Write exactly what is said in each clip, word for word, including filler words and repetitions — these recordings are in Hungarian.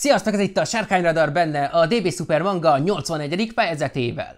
Sziasztok, ez itt a Sárkányradar, benne a dé bé Super Manga nyolcvanegyedik fejezetével.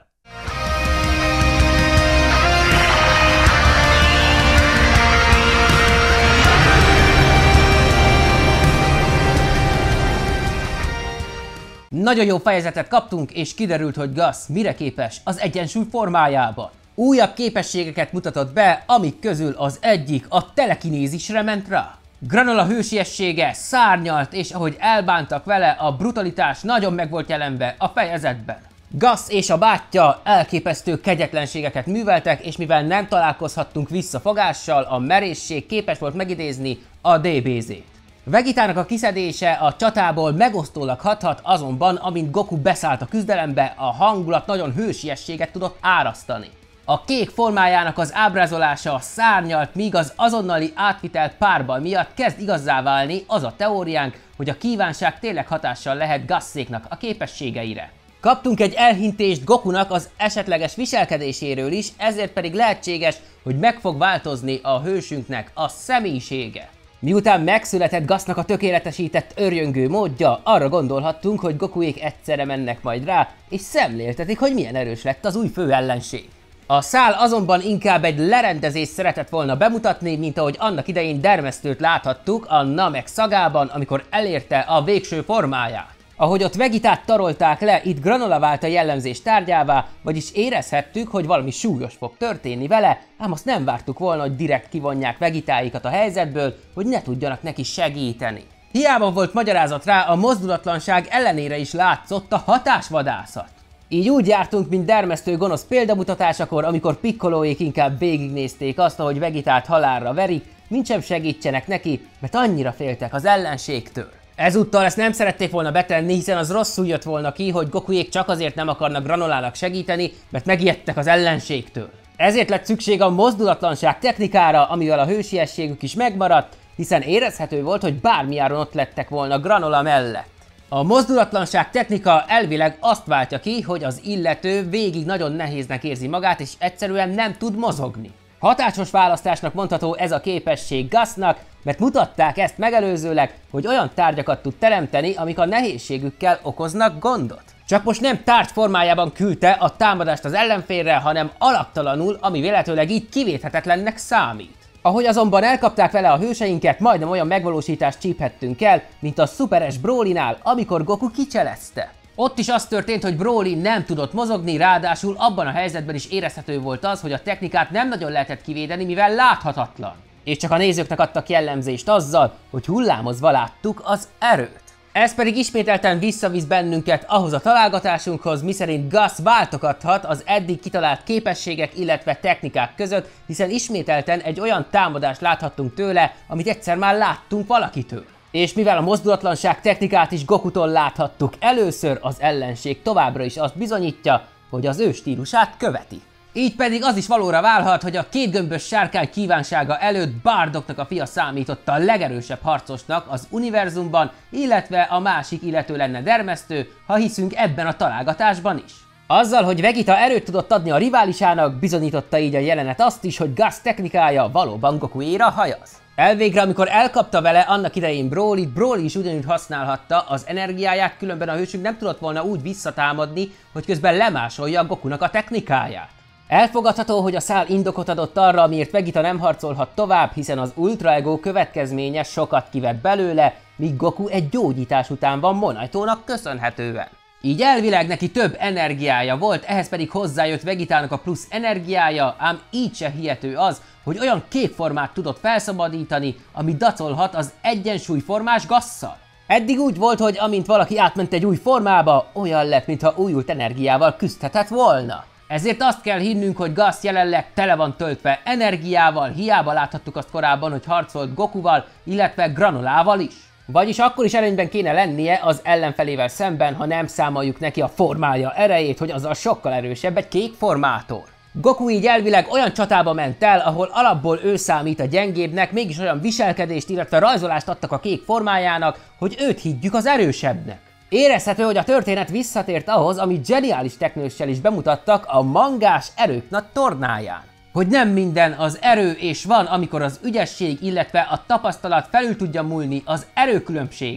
Nagyon jó fejezetet kaptunk, és kiderült, hogy Gus mire képes az egyensúly formájában. Újabb képességeket mutatott be, amik közül az egyik a telekinézisre ment rá. Granola hősiessége szárnyalt, és ahogy elbántak vele, a brutalitás nagyon meg volt jelenve a fejezetben. Gus és a bátyja elképesztő kegyetlenségeket műveltek, és mivel nem találkozhattunk visszafogással, a merészség képes volt megidézni a dé bé zét. Vegitának a kiszedése a csatából megosztólag hathat, azonban amint Goku beszállt a küzdelembe, a hangulat nagyon hősiességet tudott árasztani. A kék formájának az ábrázolása szárnyalt, míg az azonnali átvitelt párbaj miatt kezd igazzá válni az a teóriánk, hogy a kívánság tényleg hatással lehet Gusszéknak a képességeire. Kaptunk egy elhintést Gokunak az esetleges viselkedéséről is, ezért pedig lehetséges, hogy meg fog változni a hősünknek a személyisége. Miután megszületett Gusnak a tökéletesített örjöngő módja, arra gondolhattunk, hogy Gokuék egyszerre mennek majd rá, és szemléltetik, hogy milyen erős lett az új főellenség. A szál azonban inkább egy lerendezést szeretett volna bemutatni, mint ahogy annak idején Dermesztőt láthattuk a Namek szagában, amikor elérte a végső formáját. Ahogy ott Vegitát tarolták le, itt Granola vált a jellemzés tárgyává, vagyis érezhettük, hogy valami súlyos fog történni vele, ám azt nem vártuk volna, hogy direkt kivonják Vegitáikat a helyzetből, hogy ne tudjanak neki segíteni. Hiába volt magyarázat rá, a mozdulatlanság ellenére is látszott a hatásvadászat. Így úgy jártunk, mint Dermesztő gonosz példamutatásakor, amikor Piccoloék inkább végignézték azt, ahogy Vegitát halálra verik, mintsem segítsenek neki, mert annyira féltek az ellenségtől. Ezúttal ezt nem szerették volna betenni, hiszen az rosszul jött volna ki, hogy Gokuék csak azért nem akarnak Granolának segíteni, mert megijedtek az ellenségtől. Ezért lett szükség a mozdulatlanság technikára, amivel a hősiességük is megmaradt, hiszen érezhető volt, hogy bármiáron ott lettek volna Granola mellett. A mozdulatlanság technika elvileg azt váltja ki, hogy az illető végig nagyon nehéznek érzi magát, és egyszerűen nem tud mozogni. Hatásos választásnak mondható ez a képesség Gusnak, mert mutatták ezt megelőzőleg, hogy olyan tárgyakat tud teremteni, amik a nehézségükkel okoznak gondot. Csak most nem tárgy formájában küldte a támadást az ellenfélre, hanem alaptalanul, ami véletlenül így kivéthetetlennek számít. Ahogy azonban elkapták vele a hőseinket, majdnem olyan megvalósítást csíphettünk el, mint a szuperes Brolinál, amikor Goku kicselezte. Ott is az történt, hogy Broly nem tudott mozogni, ráadásul abban a helyzetben is érezhető volt az, hogy a technikát nem nagyon lehetett kivédeni, mivel láthatatlan. És csak a nézőknek adtak jellemzést azzal, hogy hullámozva láttuk az erőt. Ez pedig ismételten visszavisz bennünket ahhoz a találgatásunkhoz, miszerint Gus váltogathat az eddig kitalált képességek, illetve technikák között, hiszen ismételten egy olyan támadást láthattunk tőle, amit egyszer már láttunk valakitől. És mivel a mozdulatlanság technikát is Gokutól láthattuk először, az ellenség továbbra is azt bizonyítja, hogy az ő stílusát követi. Így pedig az is valóra válhat, hogy a két gömbös sárkány kívánsága előtt Bardocknak a fia számította a legerősebb harcosnak az univerzumban, illetve a másik illető lenne Dermesztő, ha hiszünk ebben a találgatásban is. Azzal, hogy Vegita erőt tudott adni a riválisának, bizonyította így a jelenet azt is, hogy Gus technikája valóban Gokuéra hajaz. Elvégre, amikor elkapta vele annak idején Brolyt, Broly is ugyanúgy használhatta az energiáját, különben a hősünk nem tudott volna úgy visszatámadni, hogy közben lemásolja Gokunak a technikáját. Elfogadható, hogy a szál indokot adott arra, amiért Vegita nem harcolhat tovább, hiszen az Ultra Ego következménye sokat kivett belőle, míg Goku egy gyógyítás után van Monaito-nak köszönhetően. Így elvileg neki több energiája volt, ehhez pedig hozzájött Vegitának a plusz energiája, ám így se hihető az, hogy olyan képformát tudott felszabadítani, ami dacolhat az egyensúlyformás Gusszal. Eddig úgy volt, hogy amint valaki átment egy új formába, olyan lett, mintha újult energiával küzdhetett volna. Ezért azt kell hinnünk, hogy Gus jelenleg tele van töltve energiával, hiába láthattuk azt korábban, hogy harcolt Gokuval, illetve Granolával is. Vagyis akkor is előnyben kéne lennie az ellenfelével szemben, ha nem számoljuk neki a formája erejét, hogy azzal sokkal erősebb egy kék formátor. Goku így elvileg olyan csatába ment el, ahol alapból ő számít a gyengébbnek, mégis olyan viselkedést, illetve rajzolást adtak a kék formájának, hogy őt higgyük az erősebbnek. Érezhető, hogy a történet visszatért ahhoz, amit zseniális teknőssel is bemutattak a mangás erők nagy tornáján. Hogy nem minden az erő és van, amikor az ügyesség, illetve a tapasztalat felül tudja múlni az erőkülönbséget.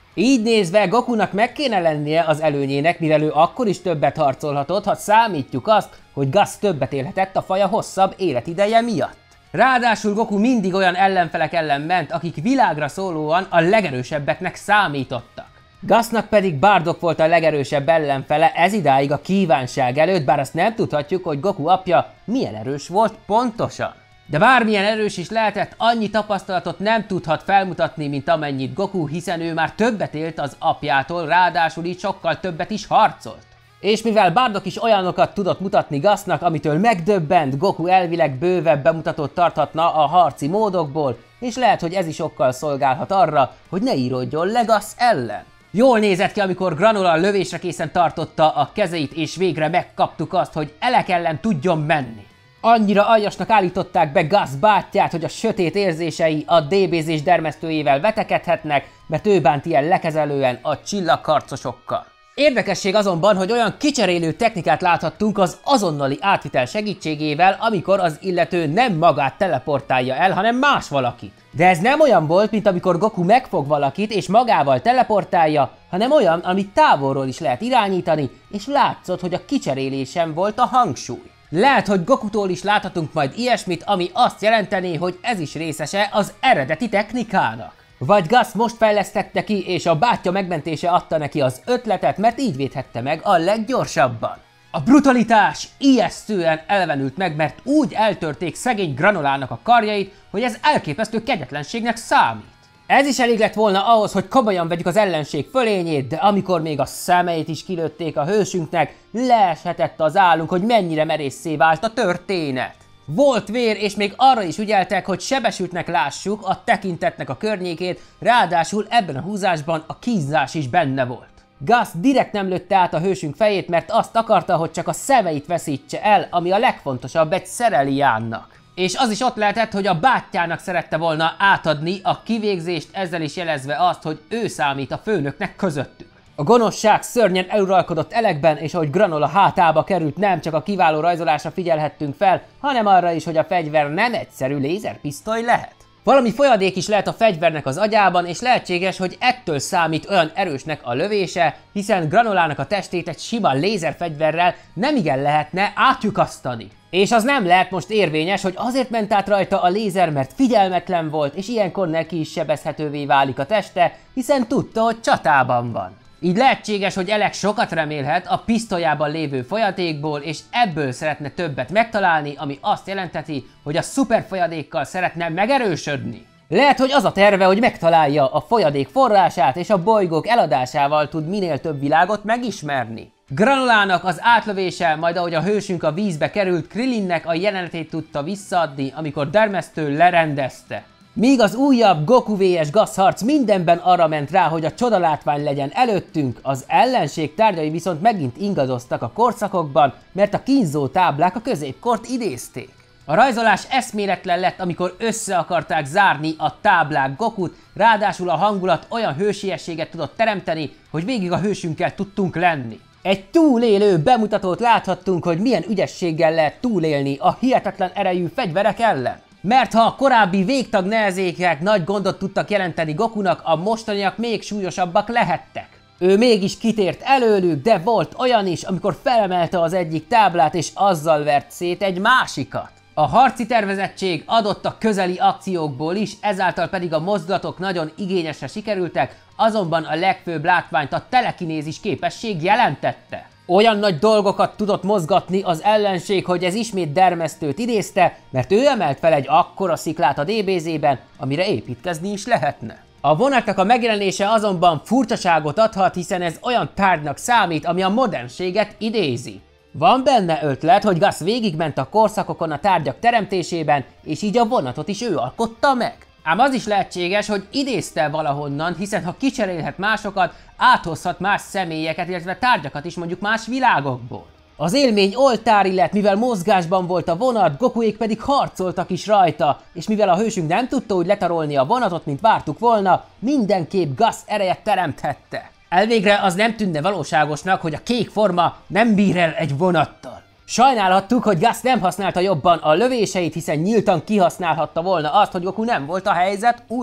Így nézve Gokunak meg kéne lennie az előnyének, mivel ő akkor is többet harcolhatott, ha számítjuk azt, hogy Gus többet élhetett a faja hosszabb életideje miatt. Ráadásul Goku mindig olyan ellenfelek ellen ment, akik világra szólóan a legerősebbeknek számítottak. Gusnak pedig Bardock volt a legerősebb ellenfele ez idáig a kívánság előtt, bár azt nem tudhatjuk, hogy Goku apja milyen erős volt pontosan. De bármilyen erős is lehetett, annyi tapasztalatot nem tudhat felmutatni, mint amennyit Goku, hiszen ő már többet élt az apjától, ráadásul így sokkal többet is harcolt. És mivel Bardock is olyanokat tudott mutatni Gusnak, amitől megdöbbent, Goku elvileg bővebb bemutatót tarthatna a harci módokból, és lehet, hogy ez is okkal szolgálhat arra, hogy ne íródjon le Gus ellen. Jól nézett ki, amikor Granola lövésre készen tartotta a kezeit, és végre megkaptuk azt, hogy Elek ellen tudjon menni. Annyira aljasnak állították be Gus bátyját, hogy a sötét érzései a dé bé zés dermesztőjével vetekedhetnek, mert ő bánt ilyen lekezelően a csillagharcosokkal. Érdekesség azonban, hogy olyan kicserélő technikát láthattunk az azonnali átvitel segítségével, amikor az illető nem magát teleportálja el, hanem más valakit. De ez nem olyan volt, mint amikor Goku megfog valakit és magával teleportálja, hanem olyan, amit távolról is lehet irányítani, és látszott, hogy a kicserélésen volt a hangsúly. Lehet, hogy Gokutól is láthatunk majd ilyesmit, ami azt jelenteni, hogy ez is részese az eredeti technikának. Vagy Gus most fejlesztette ki, és a bátyja megmentése adta neki az ötletet, mert így védhette meg a leggyorsabban. A brutalitás ijesztően elvenült meg, mert úgy eltörték szegény Granolának a karjait, hogy ez elképesztő kegyetlenségnek számít. Ez is elég lett volna ahhoz, hogy komolyan vegyük az ellenség fölényét, de amikor még a szemeit is kilőtték a hősünknek, leeshetett az állunk, hogy mennyire merészé vált a történet. Volt vér, és még arra is ügyeltek, hogy sebesültnek lássuk a tekintetnek a környékét, ráadásul ebben a húzásban a kínzás is benne volt. Gus direkt nem lőtte át a hősünk fejét, mert azt akarta, hogy csak a szemeit veszítse el, ami a legfontosabb egy Szereliánnak. És az is ott lehetett, hogy a bátyjának szerette volna átadni a kivégzést, ezzel is jelezve azt, hogy ő számít a főnöknek közöttük. A gonoszság szörnyen eluralkodott Elekben, és ahogy Granola hátába került, nem csak a kiváló rajzolásra figyelhettünk fel, hanem arra is, hogy a fegyver nem egyszerű lézerpisztoly lehet. Valami folyadék is lehet a fegyvernek az agyában, és lehetséges, hogy ettől számít olyan erősnek a lövése, hiszen Granolának a testét egy sima lézerfegyverrel nemigen lehetne átlyukasztani. És az nem lehet most érvényes, hogy azért ment át rajta a lézer, mert figyelmetlen volt, és ilyenkor neki is sebezhetővé válik a teste, hiszen tudta, hogy csatában van. Így lehetséges, hogy Elek sokat remélhet a pisztolyában lévő folyatékból, és ebből szeretne többet megtalálni, ami azt jelenteti, hogy a szuper folyadékkal szeretne megerősödni. Lehet, hogy az a terve, hogy megtalálja a folyadék forrását, és a bolygók eladásával tud minél több világot megismerni. Granolának az átlövése, majd ahogy a hősünk a vízbe került, Krillinnek a jelenetét tudta visszaadni, amikor dermesztő lerendezte. Míg az újabb Goku versus. Gus harc mindenben arra ment rá, hogy a csodalátvány legyen előttünk, az ellenség tárgyai viszont megint ingadoztak a korszakokban, mert a kínzó táblák a középkort idézték. A rajzolás eszméletlen lett, amikor össze akarták zárni a táblák Gokut, ráadásul a hangulat olyan hősiességet tudott teremteni, hogy végig a hősünkkel tudtunk lenni. Egy túlélő bemutatót láthattunk, hogy milyen ügyességgel lehet túlélni a hihetetlen erejű fegyverek ellen. Mert ha a korábbi végtag nehezékek nagy gondot tudtak jelenteni Gokunak, a mostaniak még súlyosabbak lehettek. Ő mégis kitért előlük, de volt olyan is, amikor felemelte az egyik táblát és azzal vert szét egy másikat. A harci tervezettség adott a közeli akciókból is, ezáltal pedig a mozdulatok nagyon igényesre sikerültek, azonban a legfőbb látványt a telekinézis képesség jelentette. Olyan nagy dolgokat tudott mozgatni az ellenség, hogy ez ismét dermesztőt idézte, mert ő emelt fel egy akkora sziklát a dé bé zében, amire építkezni is lehetne. A vonatnak a megjelenése azonban furcsaságot adhat, hiszen ez olyan tárgynak számít, ami a modernséget idézi. Van benne ötlet, hogy Gus végigment a korszakokon a tárgyak teremtésében, és így a vonatot is ő alkotta meg. Ám az is lehetséges, hogy idézte valahonnan, hiszen ha kicserélhet másokat, áthozhat más személyeket, illetve tárgyakat is mondjuk más világokból. Az élmény oltári lett, mivel mozgásban volt a vonat, Gokuék pedig harcoltak is rajta, és mivel a hősünk nem tudta úgy letarolni a vonatot, mint vártuk volna, mindenképp Gus ereje teremthette. Elvégre az nem tűnne valóságosnak, hogy a kék forma nem bír el egy vonattal. Sajnálhattuk, hogy Gus nem használta jobban a lövéseit, hiszen nyíltan kihasználhatta volna azt, hogy Goku nem volt a helyzet ura.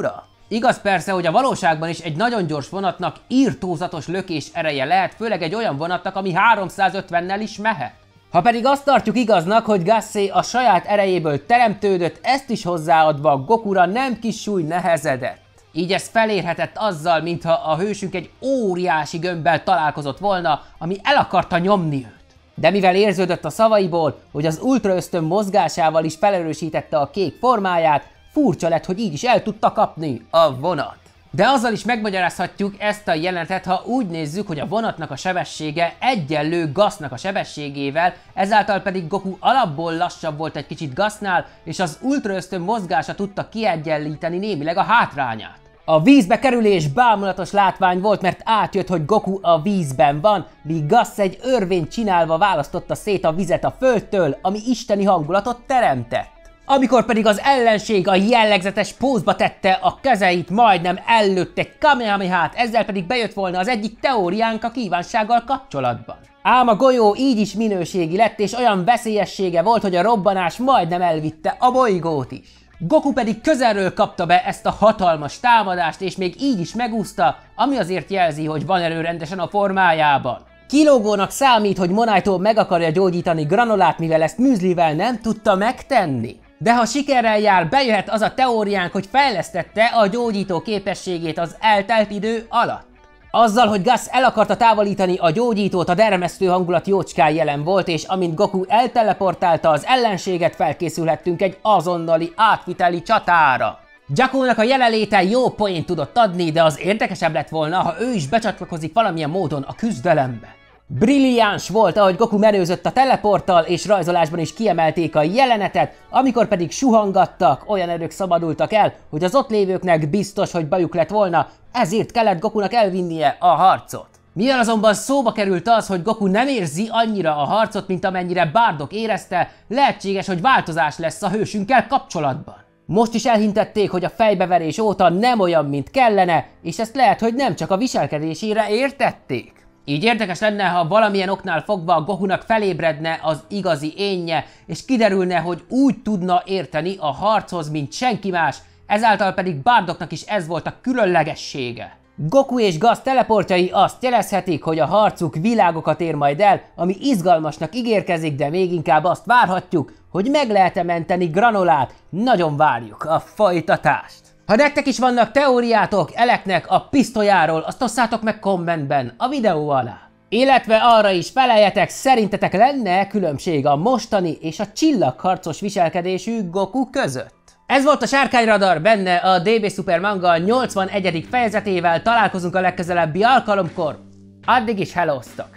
Igaz persze, hogy a valóságban is egy nagyon gyors vonatnak irtózatos lökés ereje lehet, főleg egy olyan vonatnak, ami háromszázötvennel is mehet. Ha pedig azt tartjuk igaznak, hogy Gassé a saját erejéből teremtődött, ezt is hozzáadva Gokura nem kis súly nehezedett. Így ez felérhetett azzal, mintha a hősünk egy óriási gömbbel találkozott volna, ami el akarta nyomni őt. De mivel érződött a szavaiból, hogy az ultra ösztön mozgásával is felerősítette a kék formáját, furcsa lett, hogy így is el tudta kapni a vonat. De azzal is megmagyarázhatjuk ezt a jelenetet, ha úgy nézzük, hogy a vonatnak a sebessége egyenlő Gassnak a sebességével, ezáltal pedig Goku alapból lassabb volt egy kicsit Gassnál, és az ultra ösztön mozgása tudta kiegyenlíteni némileg a hátrányát. A vízbe kerülés bámulatos látvány volt, mert átjött, hogy Goku a vízben van, míg Gass egy örvényt csinálva választotta szét a vizet a földtől, ami isteni hangulatot teremtett. Amikor pedig az ellenség a jellegzetes pózba tette a kezeit, majdnem ellőtt egy kamehamehát, ezzel pedig bejött volna az egyik teóriánk a kívánsággal kapcsolatban. Ám a golyó így is minőségi lett, és olyan veszélyessége volt, hogy a robbanás majdnem elvitte a bolygót is. Goku pedig közelről kapta be ezt a hatalmas támadást, és még így is megúszta, ami azért jelzi, hogy van erő rendesen a formájában. Kilógónak számít, hogy Monaito meg akarja gyógyítani Granolát, mivel ezt műzlivel nem tudta megtenni. De ha sikerrel jár, bejöhet az a teóriánk, hogy fejlesztette a gyógyító képességét az eltelt idő alatt. Azzal, hogy Gass el akarta távolítani a gyógyítót, a dermesztő hangulat jócskán jelen volt, és amint Goku elteleportálta az ellenséget, felkészülhettünk egy azonnali átviteli csatára. Jakónak a jelenléte jó poént tudott adni, de az érdekesebb lett volna, ha ő is becsatlakozik valamilyen módon a küzdelembe. Brilliáns volt, ahogy Goku menőzött a teleporttal, és rajzolásban is kiemelték a jelenetet, amikor pedig suhangattak, olyan erők szabadultak el, hogy az ott lévőknek biztos, hogy bajuk lett volna, ezért kellett Gokunak elvinnie a harcot. Mivel azonban szóba került az, hogy Goku nem érzi annyira a harcot, mint amennyire Bardock érezte, lehetséges, hogy változás lesz a hősünkkel kapcsolatban. Most is elhintették, hogy a fejbeverés óta nem olyan, mint kellene, és ezt lehet, hogy nem csak a viselkedésére értették. Így érdekes lenne, ha valamilyen oknál fogva a Gokunak felébredne az igazi énje, és kiderülne, hogy úgy tudna érteni a harchoz, mint senki más, ezáltal pedig Bardocknak is ez volt a különlegessége. Goku és Gass teleportjai azt jelezhetik, hogy a harcuk világokat ér majd el, ami izgalmasnak ígérkezik, de még inkább azt várhatjuk, hogy meg lehet-e menteni Granolát. Nagyon várjuk a folytatást! Ha nektek is vannak teóriátok Eleknek a pisztolyáról, azt osszátok meg kommentben a videó alá. Illetve arra is feleljetek, szerintetek lenne különbség a mostani és a csillagharcos viselkedésű Goku között? Ez volt a Sárkányradar, benne a dé bé Super Manga nyolcvanegyedik fejezetével, találkozunk a legközelebbi alkalomkor. Addig is hellóztok!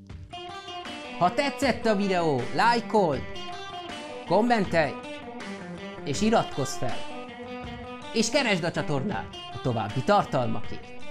Ha tetszett a videó, lájkold, kommentelj és iratkozz fel! És keresd a csatornát a további tartalmakért!